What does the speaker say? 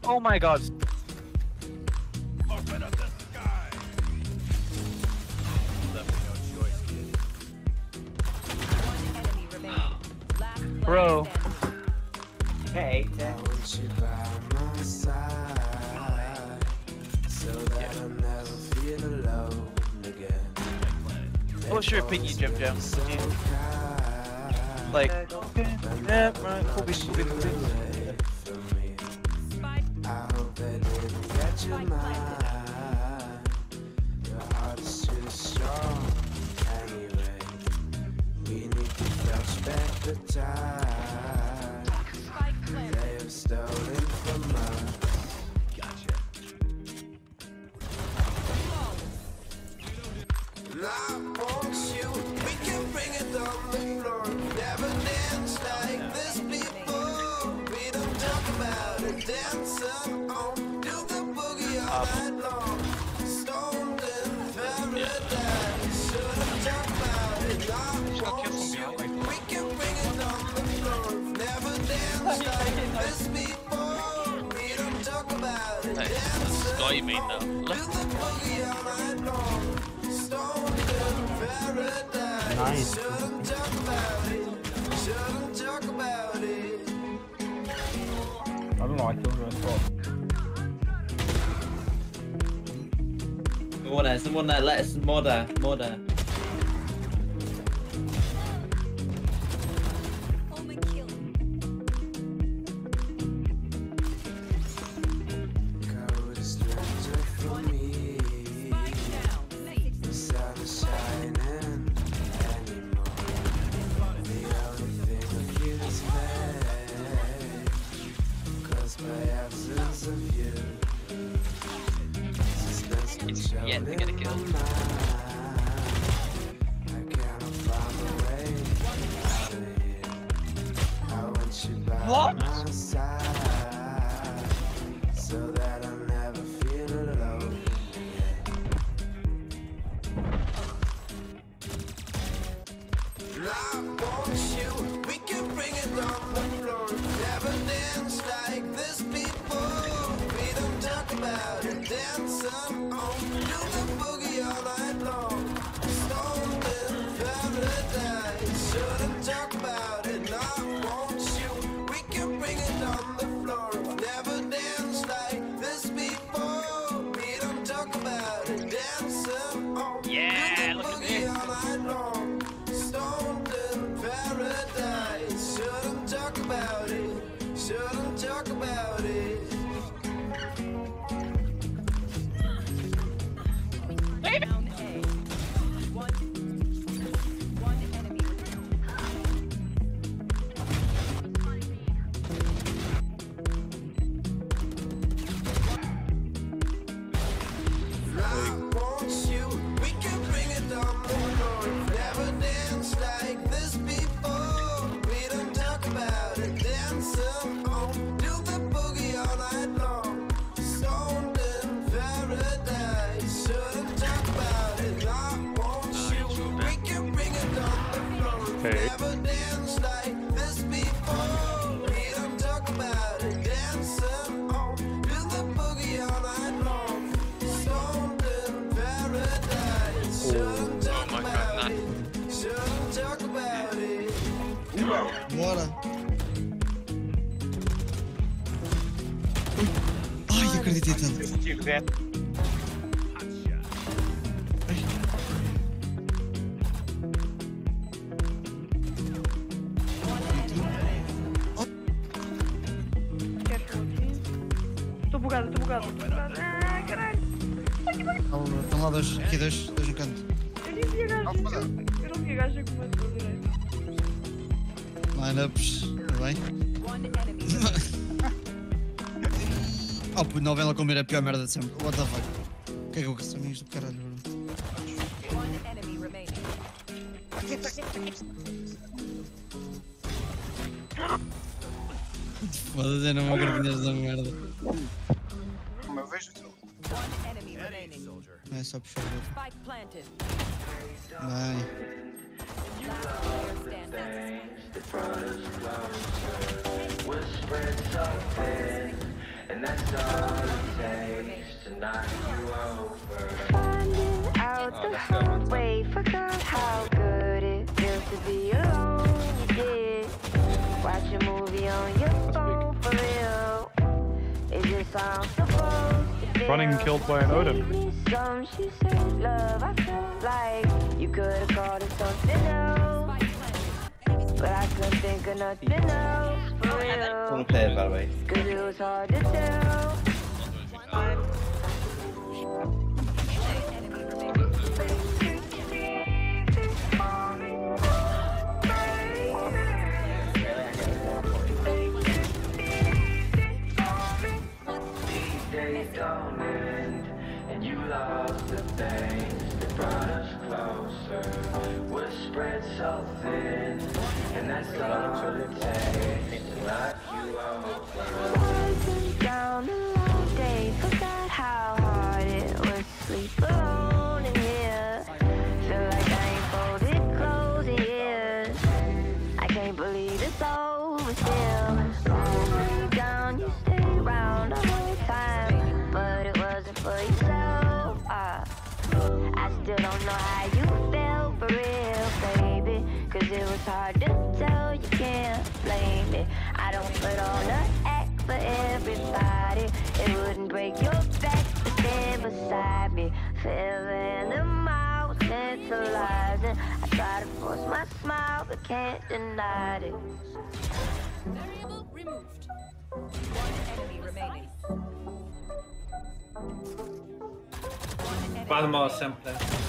Oh my god. Open up the sky. Left me no choice, kid. One enemy remaining. Last player Bro. standing. Hey, I want you by my side, so that I'll never feel alone again. What's your opinion, Jim Jim? Like, okay, yeah, right, cool beans. Spike. I hope they didn't get your mind. Your heart is too strong. Anyway, we need to flash back the time Spike planted. they have stolen from us. Gotcha. And I want you. We can bring it on the floor. Never danced like this before. We don't talk about it. Dancing on. Do the boogie all night long. Stoned in paradise. Shouldn't talk about it. I want you. We can bring it on the floor. Never danced like this before. We don't talk about it. Dancing Sky main now. do the boogie all night long. Stoned in paradise. Nice. Shouldn't talk about it. Shouldn't talk about it. I don't know, I killed her as well. Someone there, let us modder. Omen kill. Code is stranger for me. Spike down. The sun is shining anymore. The only thing I feel is pain. Caused by absence of you. It's yet to get a kill. I cannot find a way out of here. I want you by What? my side, so that I'll never feel alone again. I want you. We can bring it on the floor. Never danced like this before. We don't talk about it. Dancing on. Do the boogie all night long. Stoned in paradise. Shouldn't talk about it. I want you. We can bring it on the floor. Never danced like this before. We don't talk about it. Dancing on. Yeah, do the look at boogie this. all night long. Stoned in paradise. Shouldn't talk about it. Shouldn't talk about it. Down A. One enemy I want you. We can bring it on the floor. Never danced like this before. We don't talk about it. Dancing on. Do the boogie all night long. Stoned in paradise. Shouldn't talk about it. I want you. We can bring it on the floor. Hey. Never danced like this before. We don't talk about it. Dancing on. Do the boogie all night long. Stoned in paradise. Shouldn't talk my about God, it. Shouldn't talk about it. Bora. Ai, acreditei tanto. Tô bugado. Ah, caralho. Estão lá dois, aqui dois no canto. Eu nem vi a gaja. Eu não vi a gaja como matou direito. Lineups, tudo bem? One enemy remaining. Oh, puto, não vem lá comer a pior merda de sempre. What the fuck? O que é que eu quero isto do caralho, bro? One enemy remaining. Foda-se, eu não me acredito nesta merda. One enemy remaining. Não é só puxar o outro. Spike planted. Bem. Last player standing. Finding out the hard way, forgot how good it feels to be alone. You did watch a movie on your phone for real. Is this how I'm supposed to feel? Running killjoy and Odin. Gave me some, she said, love, I felt like you could have called it something else, but I couldn't think of nothing else for I real. want to play it, by the way. Cause it was hard to tell. And you lost the things that brought us closer. We're spread so thin, and that's all it takes to knock you over. Walking down the long day, forgot how hard it was to sleep alone in here. Feel like I ain't folded clothes in years. I can't believe it's over still. Hold me down, you stayed around the whole time, but it wasn't for yourself. I still don't know how you felt for real, baby, cause it was hard to tell, you can't blame me. I don't put on an act for everybody. It wouldn't break your back to stand beside me. Forever in the mile was tantalizing. I try to force my smile, but can't deny it. Variable removed. One enemy remaining. Bottom of simple.